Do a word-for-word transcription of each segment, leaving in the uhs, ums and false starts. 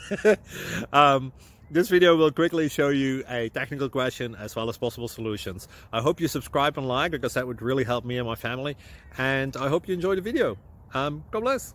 um, this video will quickly show you a technical question as well as possible solutions. I hope you subscribe and like, because that would really help me and my family. And I hope you enjoy the video. Um, God bless.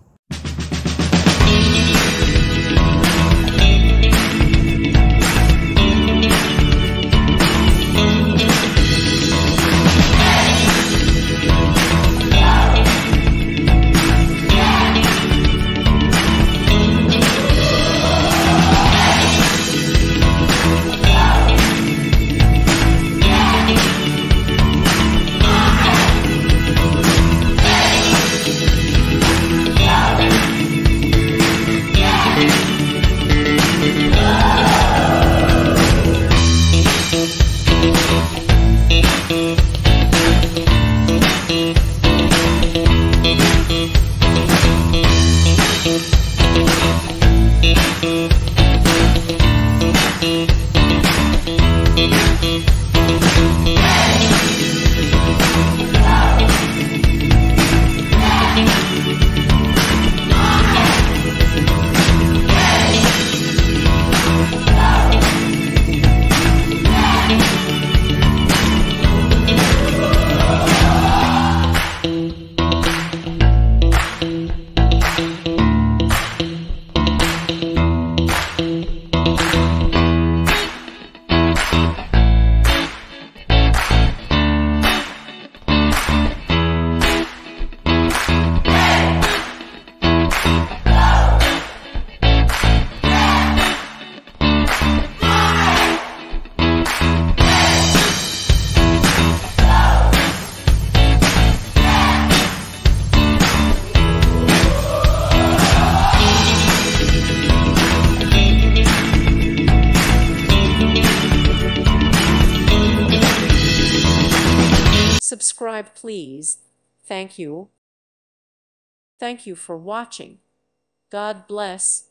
Subscribe, please. Thank you. Thank you for watching. God bless.